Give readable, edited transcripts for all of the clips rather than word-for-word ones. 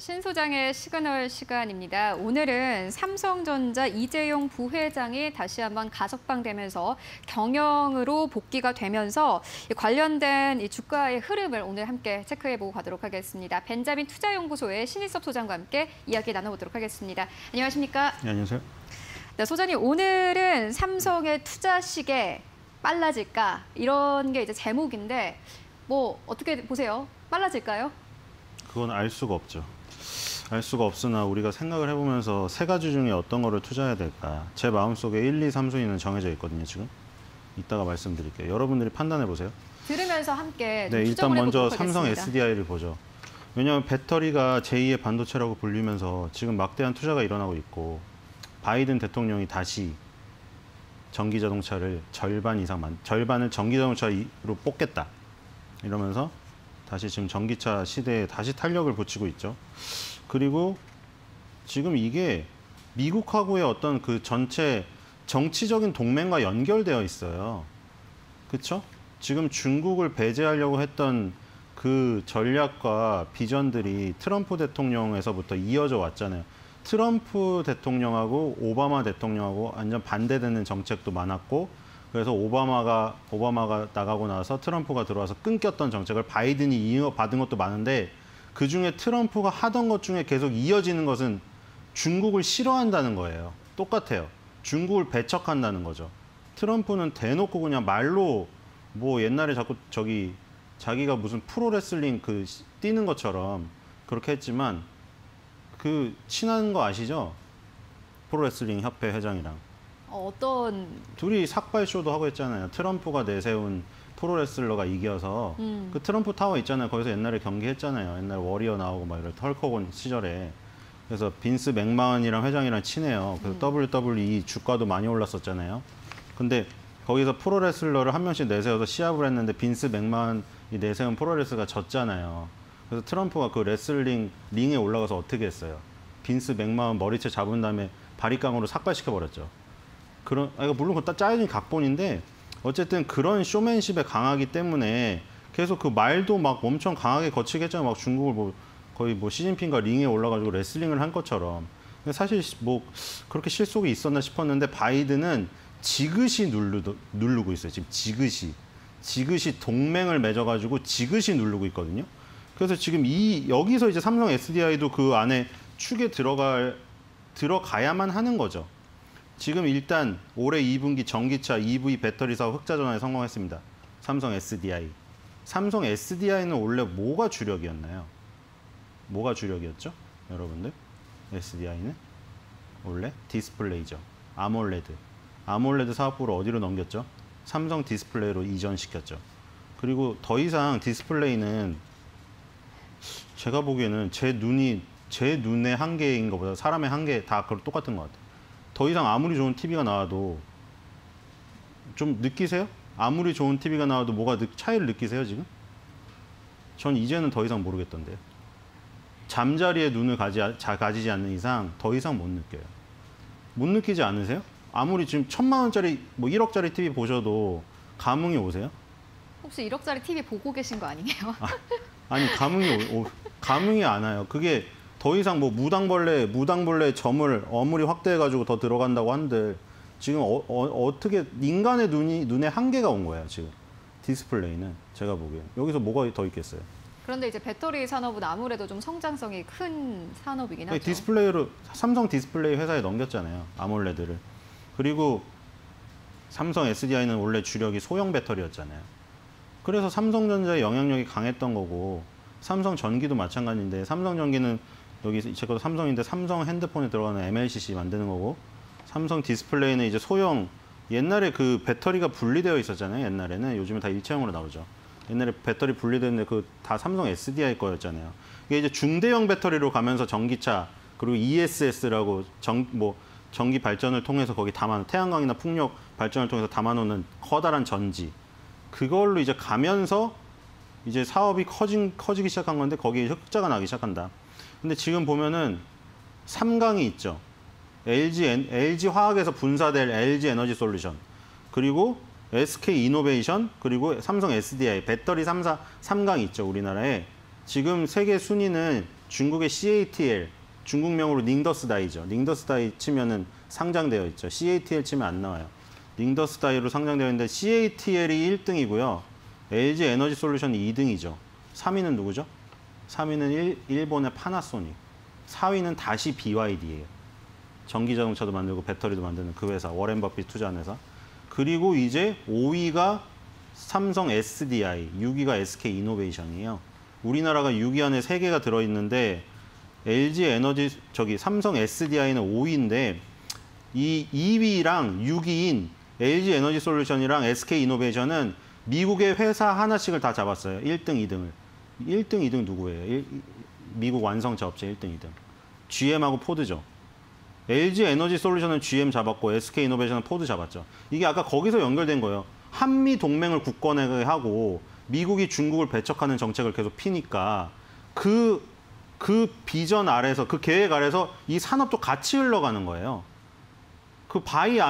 신 소장의 시그널 시간입니다. 오늘은 삼성전자 이재용 부회장이 다시 한번 가석방되면서 경영으로 복귀가 되면서 관련된 이 주가의 흐름을 오늘 함께 체크해보고 가도록 하겠습니다. 벤자민 투자연구소의 신일섭 소장과 함께 이야기 나눠보도록 하겠습니다. 안녕하십니까? 네, 안녕하세요. 네, 소장님, 오늘은 삼성의 투자 시계 빨라질까? 이런 게 이제 제목인데 뭐 어떻게 보세요? 빨라질까요? 그건 알 수가 없죠. 알 수가 없으나 우리가 생각을 해보면서 세 가지 중에 어떤 거를 투자해야 될까? 제 마음속에 1, 2, 3순위는 정해져 있거든요, 지금. 이따가 말씀드릴게요. 여러분들이 판단해 보세요. 들으면서 함께 네, 일단 먼저 삼성 하겠습니다. SDI를 보죠. 왜냐하면 배터리가 제2의 반도체라고 불리면서 지금 막대한 투자가 일어나고 있고 바이든 대통령이 다시 전기자동차를 절반을 전기자동차로 뽑겠다. 이러면서 다시 지금 전기차 시대에 다시 탄력을 붙이고 있죠. 그리고 지금 이게 미국하고의 어떤 그 전체 정치적인 동맹과 연결되어 있어요. 그렇죠? 지금 중국을 배제하려고 했던 그 전략과 비전들이 트럼프 대통령에서부터 이어져 왔잖아요. 트럼프 대통령하고 오바마 대통령하고 완전 반대되는 정책도 많았고, 그래서 오바마가 나가고 나서 트럼프가 들어와서 끊겼던 정책을 바이든이 이어받은 것도 많은데, 그중에 트럼프가 하던 것 중에 계속 이어지는 것은 중국을 싫어한다는 거예요. 똑같아요. 중국을 배척한다는 거죠. 트럼프는 대놓고 그냥 말로 뭐 옛날에 자꾸 자기가 무슨 프로레슬링 뛰는 것처럼 그렇게 했지만 그 친한 거 아시죠? 프로레슬링 협회 회장이랑. 어떤 둘이 삭발쇼도 하고 했잖아요. 트럼프가 내세운 프로레슬러가 이겨서 그 트럼프 타워 있잖아요. 거기서 옛날에 경기했잖아요. 옛날 워리어 나오고 막 이럴 헐크호건 시절에. 그래서 빈스 맥마흔이랑 회장이랑 친해요. 그래서 WWE 주가도 많이 올랐었잖아요. 근데 거기서 프로레슬러를 한 명씩 내세워서 시합을 했는데 빈스 맥마흔이 내세운 프로레슬러가 졌잖아요. 그래서 트럼프가 그 레슬링 링에 올라가서 어떻게 했어요? 빈스 맥마흔 머리채 잡은 다음에 바리깡으로 삭발시켜버렸죠. 물론 그거 짜여진 각본인데 어쨌든 그런 쇼맨십에 강하기 때문에 계속 그 말도 막 엄청 강하게 거치게 했잖아요. 막 중국을 거의 시진핑과 링에 올라가지고 레슬링을 한 것처럼. 사실 그렇게 실속이 있었나 싶었는데 바이든은 지그시 누르고 있어요. 지금 지그시 동맹을 맺어가지고 지그시 누르고 있거든요. 그래서 지금 여기서 이제 삼성 SDI도 그 안에 축에 들어가야만 하는 거죠. 지금 일단 올해 2분기 전기차 EV 배터리 사업 흑자 전환에 성공했습니다. 삼성 SDI. 삼성 SDI는 원래 뭐가 주력이었나요? 뭐가 주력이었죠? 여러분들? SDI는? 원래 디스플레이죠. 아몰레드 사업부를 어디로 넘겼죠? 삼성 디스플레이로 이전시켰죠. 그리고 더 이상 디스플레이는 제가 보기에는 제 눈의 한계인 것보다 사람의 한계 다 똑같은 것 같아요. 더 이상 아무리 좋은 TV가 나와도 좀 느끼세요? 아무리 좋은 TV가 나와도 차이를 느끼세요, 지금? 전 이제는 더 이상 모르겠던데요. 잠자리에 눈을 가지지 않는 이상 더 이상 못 느껴요. 못 느끼지 않으세요? 아무리 지금 1,000만 원짜리, 1억짜리 TV 보셔도 감흥이 오세요? 혹시 1억짜리 TV 보고 계신 거 아니에요? 아니, 감흥이 안 와요. 그게 더 이상 무당벌레 점을 어물이 확대해가지고 더 들어간다고 한들 지금 어떻게 인간의 눈에 한계가 온 거예요, 지금. 디스플레이는 제가 보기엔. 여기서 뭐가 더 있겠어요? 그런데 이제 배터리 산업은 아무래도 좀 성장성이 큰 산업이긴 하죠. 디스플레이로 삼성 디스플레이 회사에 넘겼잖아요, 아몰레드를. 그리고 삼성 SDI는 원래 주력이 소형 배터리였잖아요. 그래서 삼성전자의 영향력이 강했던 거고, 삼성 전기도 마찬가지인데, 삼성 전기는 여기 제 것도 삼성인데 삼성 핸드폰에 들어가는 MLCC 만드는 거고, 삼성 디스플레이는 이제 소형, 옛날에 그 배터리가 분리되어 있었잖아요. 옛날에는. 요즘은 다 일체형으로 나오죠. 옛날에 배터리 분리되는데 다 삼성 SDI 거였잖아요. 이게 이제 중대형 배터리로 가면서 전기차, 그리고 ESS라고 전기 발전을 통해서 거기 태양광이나 풍력 발전을 통해서 담아놓는 커다란 전지. 그걸로 이제 가면서 이제 사업이 커지기 시작한 건데 거기에 흑자가 나기 시작한다. 근데 지금 보면은 3강이 있죠. LG 화학에서 분사될 LG 에너지 솔루션, 그리고 SK 이노베이션, 그리고 삼성 SDI, 배터리 3강 있죠, 우리나라에. 지금 세계 순위는 중국의 CATL, 중국명으로 닝더스다이죠. 닝더스다이 치면은 상장되어 있죠. CATL 치면 안 나와요. 닝더스다이로 상장되어 있는데 CATL이 1등이고요. LG 에너지 솔루션이 2등이죠. 3위는 누구죠? 3위는 일본의 파나소닉. 4위는 다시 BYD예요. 전기자동차도 만들고 배터리도 만드는 그 회사, 워렌 버핏 투자한 회사. 그리고 이제 5위가 삼성 SDI, 6위가 SK 이노베이션이에요. 우리나라가 6위 안에 3개가 들어있는데 LG 에너지, 삼성 SDI는 5위인데 이 2위랑 6위인 LG 에너지 솔루션이랑 SK 이노베이션은 미국의 회사 하나씩을 다 잡았어요. 1등, 2등을. 1등, 2등 누구예요? 미국 완성차 업체 1등, 2등. GM하고 포드죠. LG 에너지 솔루션은 GM 잡았고 SK 이노베이션은 포드 잡았죠. 이게 아까 거기서 연결된 거예요. 한미 동맹을 굳건하게 하고 미국이 중국을 배척하는 정책을 계속 피니까 그 비전 아래서, 그 계획 아래서 이 산업도 같이 흘러가는 거예요. 바이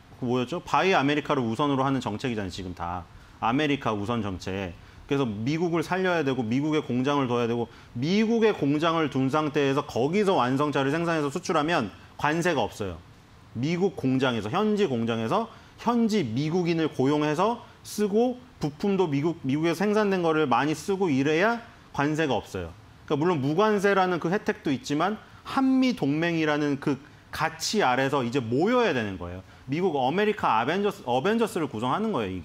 아메리카를 우선으로 하는 정책이잖아요, 지금 다. 아메리카 우선 정책. 그래서 미국을 살려야 되고 미국의 공장을 둬야 되고 미국의 공장을 둔 상태에서 거기서 완성차를 생산해서 수출하면 관세가 없어요. 미국 공장에서, 현지 공장에서 현지 미국인을 고용해서 쓰고 부품도 미국에서 생산된 거를 많이 쓰고 이래야 관세가 없어요. 그러니까 물론 무관세라는 그 혜택도 있지만 한미 동맹이라는 그 가치 아래서 이제 모여야 되는 거예요. 미국 아메리카 어벤져스를 구성하는 거예요,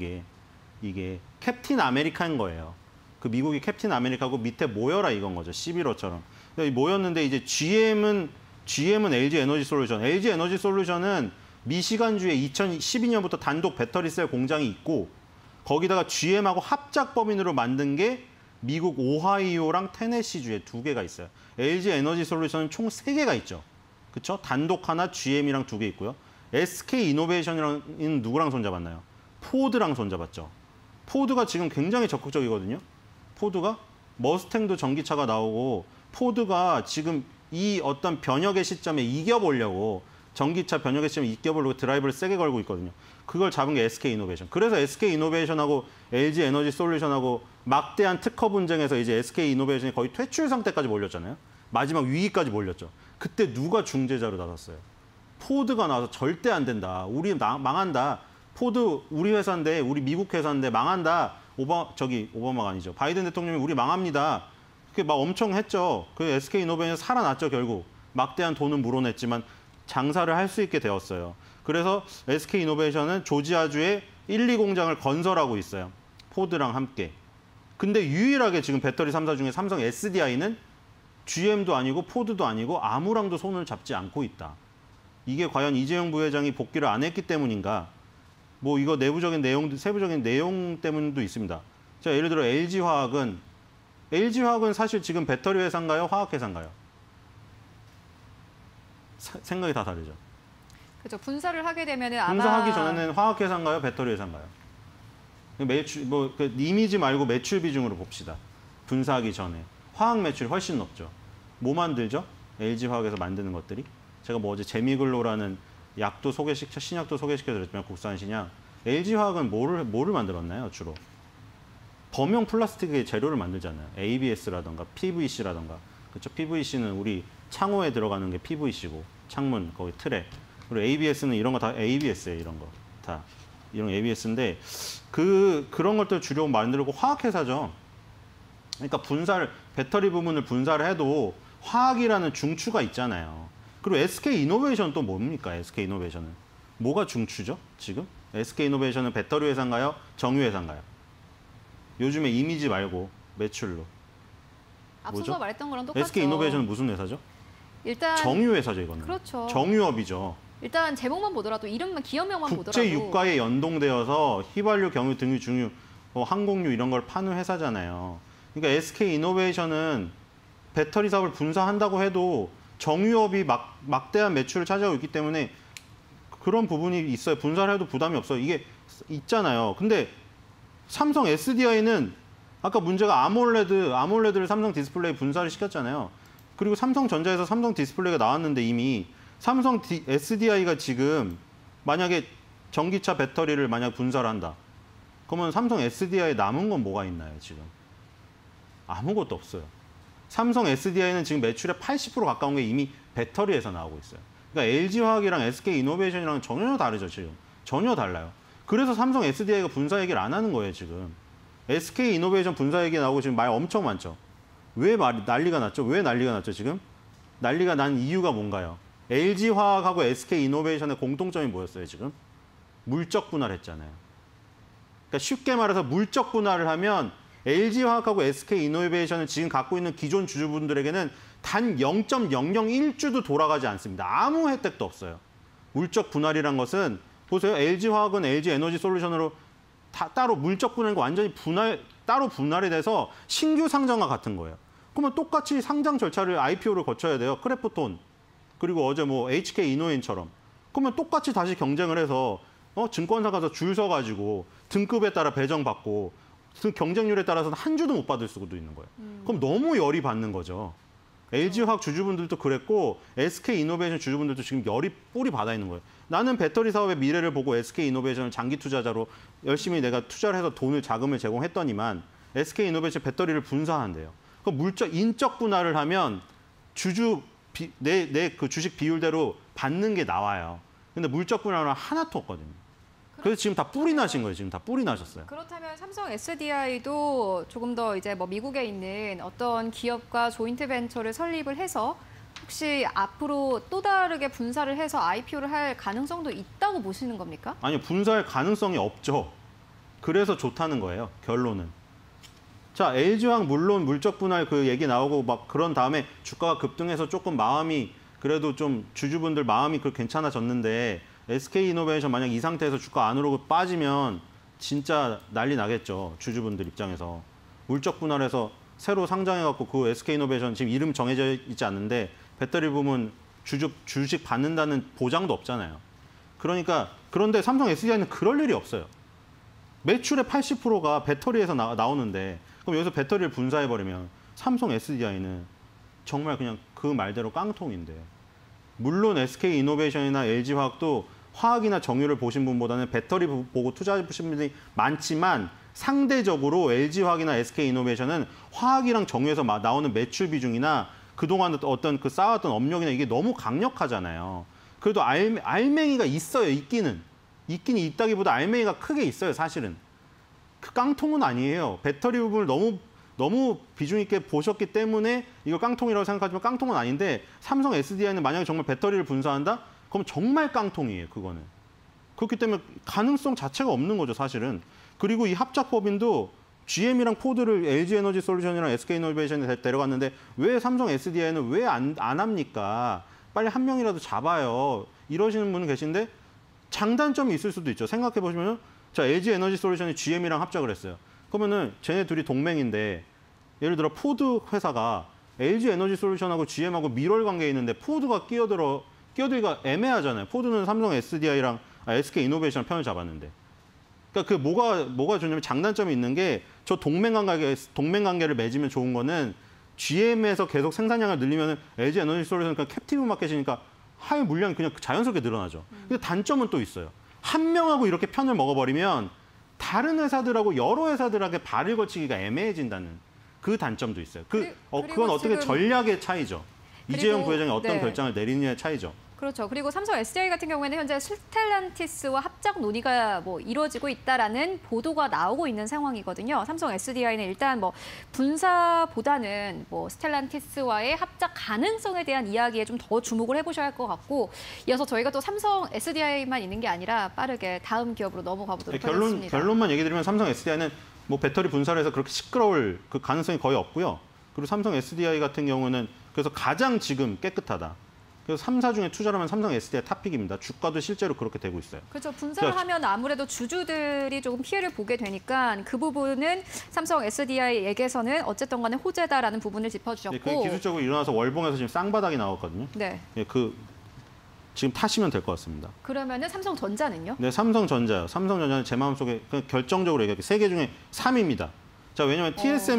이게 캡틴 아메리카인 거예요. 그 미국이 캡틴 아메리카고 밑에 모여라 이건 거죠. 11호처럼. 모였는데 이제 GM은 LG 에너지 솔루션. LG 에너지 솔루션은 미시간주에 2012년부터 단독 배터리 셀 공장이 있고 거기다가 GM하고 합작 법인으로 만든 게 미국 오하이오랑 테네시주에 2개가 있어요. LG 에너지 솔루션은 총 3개가 있죠. 그렇죠? 단독 하나 GM이랑 2개 있고요. SK 이노베이션이랑 누구랑 손잡았나요? 포드랑 손잡았죠. 포드가 지금 굉장히 적극적이거든요. 포드가 머스탱도 전기차가 나오고 포드가 지금 이 어떤 변혁의 시점에 이겨보려고 전기차 변혁의 시점에 이겨보려고 드라이브를 세게 걸고 있거든요. 그걸 잡은 게 SK 이노베이션. 그래서 SK 이노베이션하고 LG 에너지 솔루션하고 막대한 특허 분쟁에서 이제 SK 이노베이션이 거의 퇴출 상태까지 몰렸잖아요. 마지막 위기까지 몰렸죠. 그때 누가 중재자로 나섰어요? 포드가 나와서 절대 안 된다. 우리 망한다. 포드 우리 회사인데, 우리 미국 회사인데 망한다. 오바마가 아니죠. 바이든 대통령이 우리 망합니다. 그게 막 엄청 했죠. 그 SK 이노베이션 살아났죠, 결국. 막대한 돈은 물어냈지만 장사를 할 수 있게 되었어요. 그래서 SK 이노베이션은 조지아주에 1, 2공장을 건설하고 있어요. 포드랑 함께. 근데 유일하게 지금 배터리 3사 중에 삼성 SDI는 GM도 아니고 포드도 아니고 아무랑도 손을 잡지 않고 있다. 이게 과연 이재용 부회장이 복귀를 안 했기 때문인가? 뭐 이거 내부적인 내용, 세부적인 내용 때문도 있습니다. 자, 예를 들어 LG화학은 사실 지금 배터리 회사인가요? 화학 회사인가요? 생각이 다 다르죠. 그렇죠. 분사를 하게 되면은 아마 분사하기 전에는 화학 회사인가요? 배터리 회사인가요? 매출 이미지 말고 매출 비중으로 봅시다. 분사하기 전에 화학 매출이 훨씬 높죠. 뭐 만들죠? LG 화학에서 만드는 것들이. 제가 뭐 어제 제미글로라는 신약도 소개시켜드렸지만 국산 신약. LG 화학은 뭐를 만들었나요, 주로? 범용 플라스틱의 재료를 만들잖아요. ABS라던가 PVC라던가. 그렇죠? PVC는 우리 창호에 들어가는 게 PVC고, 창문 거기 틀에. 그리고 ABS는 이런 거 다 ABS예요, 이런 거 다. 이런 ABS인데 그런 것들 주로 만들고 화학회사죠. 그러니까 배터리 부분을 분사를 해도 화학이라는 중추가 있잖아요. 그리고 SK 이노베이션 또 뭡니까? SK 이노베이션은 뭐가 중추죠? 지금 SK 이노베이션은 배터리 회사인가요? 정유 회사인가요? 요즘에 이미지 말고 매출로. 앞서서 말했던 거랑 똑같죠. SK 이노베이션은 무슨 회사죠? 일단 정유 회사죠, 이거는. 그렇죠. 정유업이죠. 일단 제목만 보더라도 이름만 기업명만 보더라도 국제 유가에 연동되어서 휘발유, 경유, 등유, 중유, 항공유 이런 걸 파는 회사잖아요. 그러니까 SK 이노베이션은 배터리 사업을 분사한다고 해도 정유업이 막대한 매출을 차지하고 있기 때문에 그런 부분이 있어요. 분사를 해도 부담이 없어요. 이게 있잖아요. 근데 삼성 SDI는 아까 문제가 아몰레드를 삼성 디스플레이 분사를 시켰잖아요. 그리고 삼성전자에서 삼성 디스플레이가 나왔는데 이미 삼성 SDI가 지금 만약에 전기차 배터리를 만약 분사를 한다. 그러면 삼성 SDI에 남은 건 뭐가 있나요, 지금? 아무것도 없어요. 삼성 SDI는 지금 매출의 80% 가까운 게 이미 배터리에서 나오고 있어요. 그러니까 LG화학이랑 SK이노베이션이랑 전혀 다르죠, 지금. 전혀 달라요. 그래서 삼성 SDI가 분사 얘기를 안 하는 거예요, 지금. SK이노베이션 분사 얘기 나오고 지금 말 엄청 많죠. 왜 난리가 났죠? 왜 난리가 났죠, 지금? 난리가 난 이유가 뭔가요? LG화학하고 SK이노베이션의 공통점이 뭐였어요, 지금? 물적 분할했잖아요. 그러니까 쉽게 말해서 물적 분할을 하면 LG화학하고 SK이노베이션은 지금 갖고 있는 기존 주주분들에게는 단 0.001주도 돌아가지 않습니다. 아무 혜택도 없어요. 물적 분할이란 것은 보세요. LG화학은 LG에너지솔루션으로 따로 물적 분할과 완전히 따로 분할이 돼서 신규 상장과 같은 거예요. 그러면 똑같이 상장 절차를 IPO를 거쳐야 돼요. 크래프톤 그리고 어제 뭐 HK이노엔처럼. 그러면 똑같이 다시 경쟁을 해서 증권사 가서 줄 서가지고 등급에 따라 배정받고 경쟁률에 따라서는 한 주도 못 받을 수도 있는 거예요. 그럼 너무 열이 받는 거죠. LG화학 주주분들도 그랬고 SK이노베이션 주주분들도 지금 열이 뿌리 받아 있는 거예요. 나는 배터리 사업의 미래를 보고 SK이노베이션을 장기 투자자로 열심히 내가 투자를 해서 자금을 제공했더니만 SK이노베이션 배터리를 분사한대요. 그 물적 인적 분할을 하면 내 그 주식 비율대로 받는 게 나와요. 근데 물적 분할은 하나도 없거든요. 그래서 지금 다 뿔이 나신 거예요. 지금 다 뿔이 나셨어요. 그렇다면 삼성 SDI도 조금 더 이제 뭐 미국에 있는 어떤 기업과 조인트 벤처를 설립을 해서 혹시 앞으로 또 다르게 분사를 해서 IPO를 할 가능성도 있다고 보시는 겁니까? 아니요, 분사할 가능성이 없죠. 그래서 좋다는 거예요, 결론은. 자, LG화학 물론 물적 분할 그 얘기 나오고 막 그런 다음에 주가가 급등해서 조금 마음이 그래도 좀 주주분들 마음이 괜찮아졌는데 SK이노베이션 만약 이 상태에서 주가 안으로 빠지면 진짜 난리 나겠죠. 주주분들 입장에서. 물적 분할해서 새로 상장해갖고 그 SK이노베이션 지금 이름 정해져 있지 않는데 배터리 부문 주식 받는다는 보장도 없잖아요. 그런데 삼성 SDI는 그럴 일이 없어요. 매출의 80%가 배터리에서 나오는데 그럼 여기서 배터리를 분사해버리면 삼성 SDI는 정말 그냥 그 말대로 깡통인데 물론 SK이노베이션이나 LG화학도 화학이나 정유를 보신 분보다는 배터리 보고 투자하신 분들이 많지만 상대적으로 LG화학이나 SK이노베이션은 화학이랑 정유에서 나오는 매출 비중이나 그동안 어떤 그 쌓아왔던 업력이나 이게 너무 강력하잖아요. 그래도 알맹이가 있어요, 있기는 있다기보다 알맹이가 크게 있어요, 사실은. 그 깡통은 아니에요. 배터리 부분을 너무 비중 있게 보셨기 때문에 이걸 깡통이라고 생각하지만 깡통은 아닌데 삼성 SDI는 만약에 정말 배터리를 분사한다? 그럼 정말 깡통이에요, 그거는. 그렇기 때문에 가능성 자체가 없는 거죠, 사실은. 그리고 이 합작법인도 GM이랑 포드를 LG에너지솔루션이랑 SK이노베이션에 데려갔는데 왜 삼성 SDI는 왜 안 합니까? 빨리 한 명이라도 잡아요. 이러시는 분은 계신데 장단점이 있을 수도 있죠. 생각해 보시면 자, LG에너지솔루션이 GM이랑 합작을 했어요. 그러면은 쟤네 둘이 동맹인데 예를 들어 포드 회사가 LG에너지솔루션하고 GM하고 밀월 관계에 있는데 포드가 끼어들기가 애매하잖아요. 포드는 삼성 SDI랑 SK이노베이션 편을 잡았는데. 그러니까 그 뭐가 좋냐면 장단점이 있는 게 저 동맹관계를 맺으면 좋은 거는 GM에서 계속 생산량을 늘리면 LG에너지솔루션은 그냥 캡티브 마켓이니까 하의 물량이 그냥 자연스럽게 늘어나죠. 근데 단점은 또 있어요. 한 명하고 이렇게 편을 먹어버리면 다른 회사들하고 여러 회사들에게 발을 걸치기가 애매해진다는 그 단점도 있어요. 그건 어떻게 전략의 차이죠. 이재용 부회장이 어떤 결정을 내리느냐의 차이죠. 그렇죠. 그리고 삼성 SDI 같은 경우에는 현재 스텔란티스와 합작 논의가 이루어지고 있다라는 보도가 나오고 있는 상황이거든요. 삼성 SDI는 일단 분사보다는 스텔란티스와의 합작 가능성에 대한 이야기에 좀 더 주목을 해보셔야 할 것 같고, 이어서 저희가 또 삼성 SDI만 있는 게 아니라 빠르게 다음 기업으로 넘어가 보도록 하겠습니다. 결론만 얘기 드리면 삼성 SDI는 배터리 분사를 해서 그렇게 시끄러울 그 가능성이 거의 없고요. 그리고 삼성 SDI 같은 경우는 그래서 가장 지금 깨끗하다. 그래서 3사 중에 투자를 하면 삼성 SDI 탑픽입니다. 주가도 실제로 그렇게 되고 있어요. 그렇죠. 분사를 하면 아무래도 주주들이 조금 피해를 보게 되니까 그 부분은 삼성 SDI에게서는 어쨌든 간에 호재다라는 부분을 짚어주셨고. 네, 그게 기술적으로 일어나서 월봉에서 지금 쌍바닥이 나왔거든요. 네. 네, 지금 타시면 될 것 같습니다. 그러면은 삼성전자는요? 네, 삼성전자요. 삼성전자는 제 마음속에 결정적으로 얘기할게요. 세 개 중에 3위입니다. 자, 왜냐면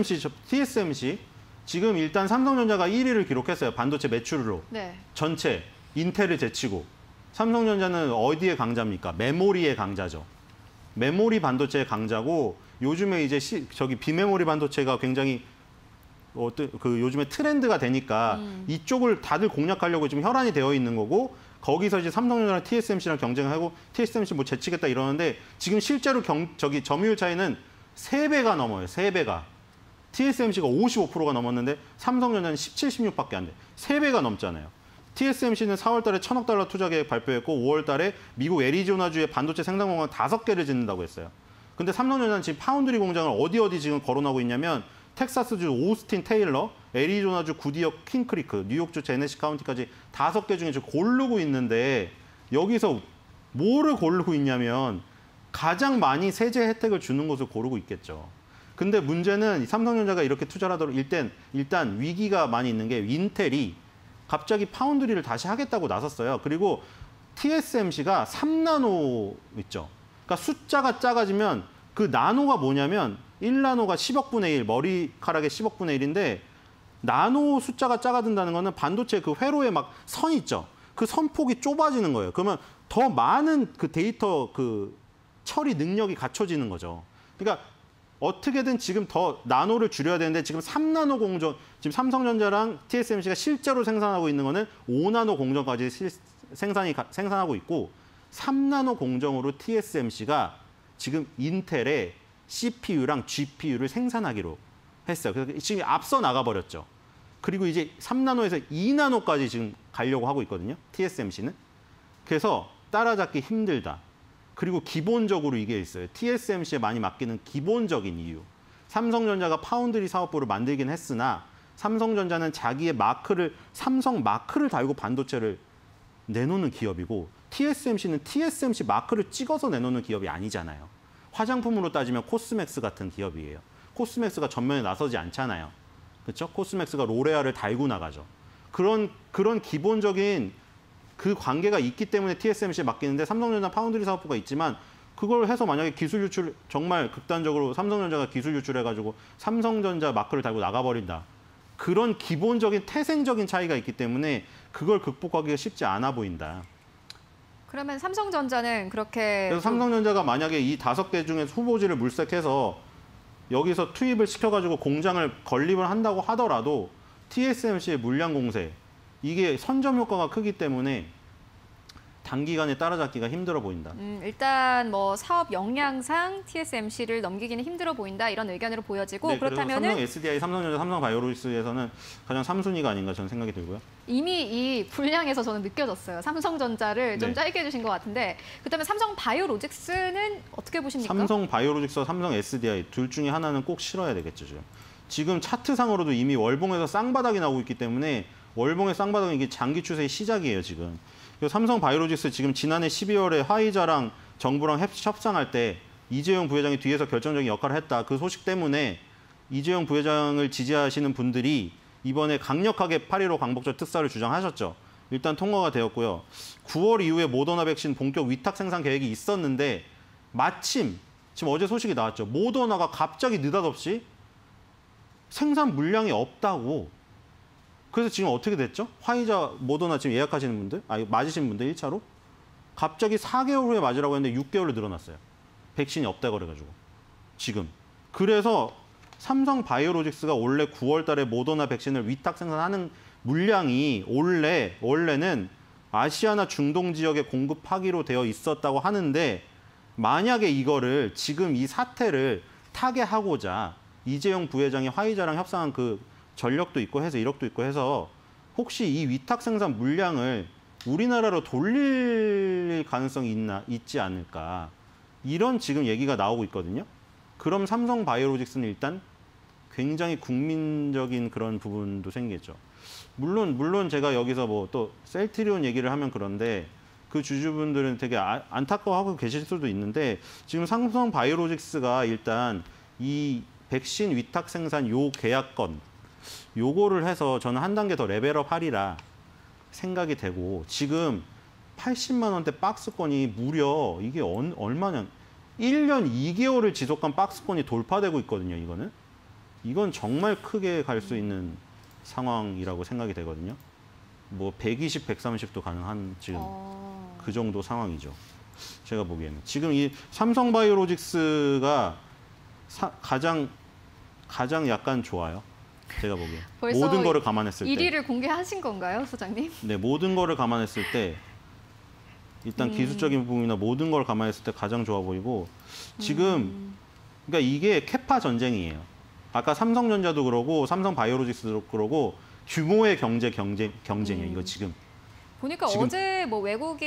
TSMC 지금 일단 삼성전자가 1위를 기록했어요. 반도체 매출로. 네. 전체 인텔을 제치고. 삼성전자는 어디의 강자입니까? 메모리의 강자죠. 메모리 반도체의 강자고 요즘에 이제 비메모리 반도체가 굉장히 어떤 그 요즘에 트렌드가 되니까 이쪽을 다들 공략하려고 지금 혈안이 되어 있는 거고 거기서 이제 삼성전자랑 TSMC랑 경쟁을 하고 TSMC 뭐 제치겠다 이러는데 지금 실제로 점유율 차이는 3배가 넘어요. 3배가. TSMC가 55%가 넘었는데 삼성전자는 17, 16밖에 안 돼. 3배가 넘잖아요. TSMC는 4월 달에 1,000억 달러 투자 계획 발표했고 5월 달에 미국 애리조나주에 반도체 생산 공장 5개를 짓는다고 했어요. 근데 삼성전자는 지금 파운드리 공장을 어디 지금 거론하고 있냐면 텍사스주 오스틴 테일러, 애리조나주 구디역 킹크리크, 뉴욕주 제네시 카운티까지 5개 중에 지금 고르고 있는데 여기서 뭐를 고르고 있냐면 가장 많이 세제 혜택을 주는 것을 고르고 있겠죠. 근데 문제는 삼성전자가 이렇게 투자를 하도록 일단 위기가 많이 있는 게 인텔이 갑자기 파운드리를 다시 하겠다고 나섰어요. 그리고 TSMC가 3나노 있죠. 그러니까 숫자가 작아지면 그 나노가 뭐냐면 1나노가 10억 분의 1, 머리카락의 10억 분의 1인데 나노 숫자가 작아진다는 거는 반도체 그 회로에 막 선 있죠. 그 선폭이 좁아지는 거예요. 그러면 더 많은 그 데이터 그 처리 능력이 갖춰지는 거죠. 그러니까 어떻게든 지금 더 나노를 줄여야 되는데 지금 3나노 공정, 지금 삼성전자랑 TSMC가 실제로 생산하고 있는 거는 5나노 공정까지 생산하고 있고 3나노 공정으로 TSMC가 지금 인텔의 CPU랑 GPU를 생산하기로 했어요. 그래서 지금 앞서 나가버렸죠. 그리고 이제 3나노에서 2나노까지 지금 가려고 하고 있거든요. TSMC는. 그래서 따라잡기 힘들다. 그리고 기본적으로 이게 있어요. TSMC에 많이 맡기는 기본적인 이유. 삼성전자가 파운드리 사업부를 만들긴 했으나 삼성전자는 자기의 마크를 삼성 마크를 달고 반도체를 내놓는 기업이고 TSMC는 TSMC 마크를 찍어서 내놓는 기업이 아니잖아요. 화장품으로 따지면 코스맥스 같은 기업이에요. 코스맥스가 전면에 나서지 않잖아요. 그렇죠? 코스맥스가 로레알을 달고 나가죠. 그런 기본적인 그 관계가 있기 때문에 TSMC에 맡기는데 삼성전자 파운드리 사업부가 있지만 그걸 해서 만약에 기술 유출 정말 극단적으로 삼성전자가 기술 유출해가지고 삼성전자 마크를 달고 나가버린다. 그런 기본적인 태생적인 차이가 있기 때문에 그걸 극복하기가 쉽지 않아 보인다. 그러면 삼성전자는 그렇게 그래서 삼성전자가 만약에 이 5개 중에 후보지를 물색해서 여기서 투입을 시켜가지고 공장을 건립을 한다고 하더라도 TSMC의 물량 공세 이게 선점 효과가 크기 때문에 단기간에 따라잡기가 힘들어 보인다. 일단 뭐 사업 역량상 TSMC를 넘기기는 힘들어 보인다 이런 의견으로 보여지고 네, 그렇다면은 삼성 SDI, 삼성전자, 삼성바이오로직스에서는 가장 3순위가 아닌가 저는 생각이 들고요. 이미 이 분량에서 저는 느껴졌어요. 삼성전자를 좀 네. 짧게 해주신 것 같은데 그렇다면 삼성바이오로직스는 어떻게 보십니까? 삼성바이오로직스와 삼성 SDI 둘 중에 하나는 꼭 실어야 되겠죠. 지금 차트상으로도 이미 월봉에서 쌍바닥이 나오고 있기 때문에 월봉의 쌍바닥은 이게 장기 추세의 시작이에요, 지금. 삼성바이오로직스 지금 지난해 12월에 화이자랑 정부랑 협상할 때 이재용 부회장이 뒤에서 결정적인 역할을 했다. 그 소식 때문에 이재용 부회장을 지지하시는 분들이 이번에 강력하게 8.15 광복절 특사를 주장하셨죠. 일단 통과가 되었고요. 9월 이후에 모더나 백신 본격 위탁 생산 계획이 있었는데 마침 지금 어제 소식이 나왔죠. 모더나가 갑자기 느닷없이 생산 물량이 없다고. 그래서 지금 어떻게 됐죠? 화이자, 모더나 지금 예약하시는 분들, 맞으신 분들 1차로 갑자기 4개월 후에 맞으라고 했는데 6개월로 늘어났어요. 백신이 없다고 그래가지고 지금. 그래서 삼성바이오로직스가 원래 9월 달에 모더나 백신을 위탁 생산하는 물량이 원래는 아시아나 중동 지역에 공급하기로 되어 있었다고 하는데 만약에 이거를 지금 이 사태를 타개하고자 이재용 부회장이 화이자랑 협상한 그 전력도 있고 해서 이력도 있고 해서 혹시 이 위탁 생산 물량을 우리나라로 돌릴 가능성이 있지 않을까 이런 지금 얘기가 나오고 있거든요. 그럼 삼성바이오로직스는 일단 굉장히 국민적인 그런 부분도 생기겠죠. 물론 제가 여기서 뭐 또 셀트리온 얘기를 하면 그런데 그 주주분들은 되게 안타까워하고 계실 수도 있는데 지금 삼성바이오로직스가 일단 이 백신 위탁 생산 요 계약건 요거를 해서 저는 한 단계 더 레벨업 하리라 생각이 되고 지금 80만 원대 박스권이 무려 이게 얼마냐 1년 2개월을 지속한 박스권이 돌파되고 있거든요. 이건 정말 크게 갈 수 있는 상황이라고 생각이 되거든요. 뭐 120, 130도 가능한 지금 그 정도 상황이죠. 제가 보기에는 지금 이 삼성바이오로직스가 가장 약간 좋아요. 제가 보기에. 벌써 모든 거를 감안했을 때. 1위를 공개하신 건가요, 소장님? 네, 모든 거를 감안했을 때 일단 기술적인 부분이나 모든 걸 감안했을 때 가장 좋아 보이고 지금 그러니까 이게 캐파 전쟁이에요. 아까 삼성전자도 그러고 삼성바이오로직스도 그러고 규모의 경쟁이에요. 이거 지금. 보니까 어제 뭐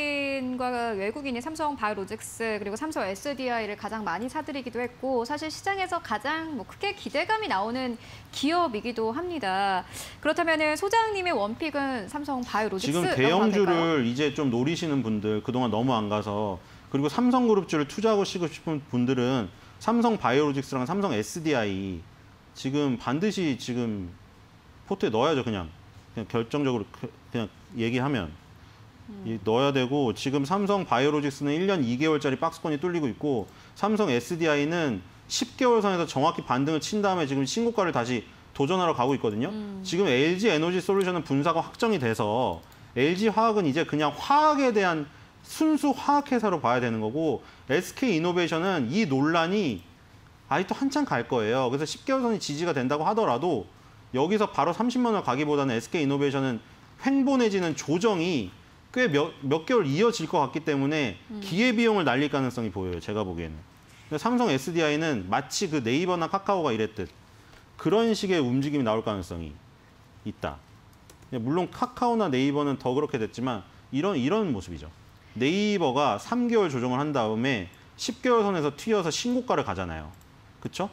외국인이 삼성 바이오로직스 그리고 삼성 SDI를 가장 많이 사들이기도 했고 사실 시장에서 가장 뭐 크게 기대감이 나오는 기업이기도 합니다. 그렇다면 소장님의 원픽은 삼성 바이오로직스 지금 대형주를 이제 좀 노리시는 분들 그동안 너무 안 가서 그리고 삼성그룹주를 투자하고 싶은 분들은 삼성 바이오로직스랑 삼성 SDI 지금 반드시 지금 포트에 넣어야죠. 그냥 결정적으로 그냥 얘기하면. 넣어야 되고 지금 삼성 바이오로직스는 1년 2개월짜리 박스권이 뚫리고 있고 삼성 SDI는 10개월 선에서 정확히 반등을 친 다음에 지금 신고가를 다시 도전하러 가고 있거든요. 지금 LG 에너지 솔루션은 분사가 확정이 돼서 LG 화학은 이제 그냥 화학에 대한 순수 화학회사로 봐야 되는 거고 SK 이노베이션은 이 논란이 아직도 한참 갈 거예요. 그래서 10개월 선이 지지가 된다고 하더라도 여기서 바로 30만 원 가기보다는 SK 이노베이션은 횡보 내지는 조정이 꽤 몇 개월 이어질 것 같기 때문에 기회비용을 날릴 가능성이 보여요. 제가 보기에는. 삼성 SDI는 마치 그 네이버나 카카오가 이랬듯 그런 식의 움직임이 나올 가능성이 있다. 물론 카카오나 네이버는 더 그렇게 됐지만 이런 모습이죠. 네이버가 3개월 조정을 한 다음에 10개월 선에서 튀어서 신고가를 가잖아요. 그렇죠?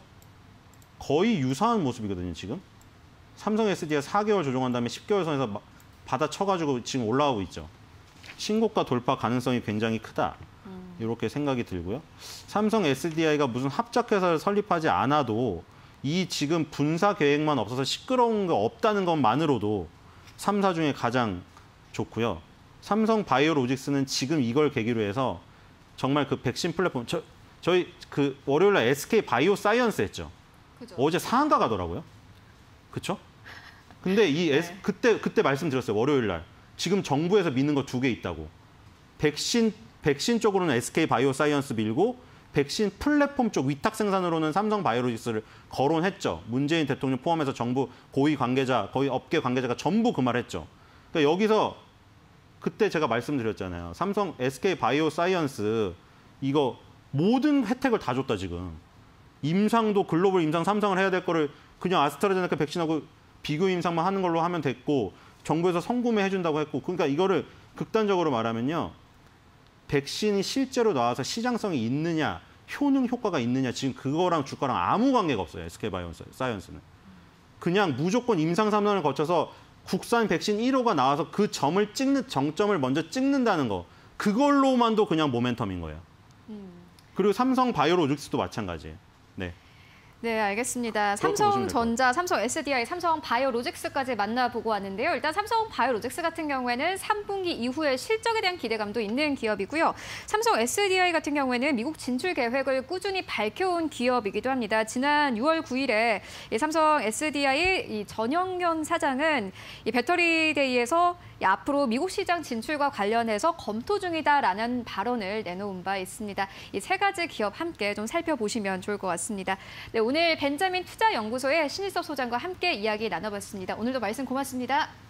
거의 유사한 모습이거든요. 지금. 삼성 SDI가 4개월 조정한 다음에 10개월 선에서 받아쳐가지고 지금 올라가고 있죠. 신고가 돌파 가능성이 굉장히 크다. 이렇게 생각이 들고요. 삼성 SDI가 무슨 합작회사를 설립하지 않아도 이 지금 분사 계획만 없어서 시끄러운 거 없다는 것만으로도 3사 중에 가장 좋고요. 삼성 바이오로직스는 지금 이걸 계기로 해서 정말 그 백신 플랫폼 저희 그 월요일 날 SK 바이오 사이언스 했죠. 그죠. 어제 상한가 가더라고요. 그렇죠? 근데 그때 말씀드렸어요. 월요일 날. 지금 정부에서 미는 거 2개 있다고. 백신 쪽으로는 SK 바이오 사이언스 밀고 백신 플랫폼 쪽 위탁 생산으로는 삼성 바이오로직스를 거론했죠. 문재인 대통령 포함해서 정부 고위 관계자, 거의 업계 관계자가 전부 그 말을 했죠. 그러니까 여기서 그때 제가 말씀드렸잖아요. 삼성 SK 바이오 사이언스 이거 모든 혜택을 다 줬다 지금. 임상도 글로벌 임상 3상을 해야 될 거를 그냥 아스트라제네카 백신하고 비교 임상만 하는 걸로 하면 됐고 정부에서 선구매 해준다고 했고 그러니까 이거를 극단적으로 말하면요. 백신이 실제로 나와서 시장성이 있느냐 효능 효과가 있느냐 지금 그거랑 주가랑 아무 관계가 없어요. SK 바이오 사이언스는. 그냥 무조건 임상 3상을 거쳐서 국산 백신 1호가 나와서 그 정점을 먼저 찍는다는 거. 그걸로만도 그냥 모멘텀인 거예요. 그리고 삼성 바이오로직스도 마찬가지예요. 네. 네, 알겠습니다. 삼성전자, 삼성 SDI, 삼성 바이오로직스까지 만나보고 왔는데요. 일단 삼성 바이오로직스 같은 경우에는 3분기 이후에 실적에 대한 기대감도 있는 기업이고요. 삼성 SDI 같은 경우에는 미국 진출 계획을 꾸준히 밝혀온 기업이기도 합니다. 지난 6월 9일에 삼성 SDI 전영현 사장은 이 배터리데이에서 앞으로 미국 시장 진출과 관련해서 검토 중이다라는 발언을 내놓은 바 있습니다. 이 세 가지 기업 함께 좀 살펴보시면 좋을 것 같습니다. 네, 오늘 벤자민 투자연구소의 신일섭 소장과 함께 이야기 나눠봤습니다. 오늘도 말씀 고맙습니다.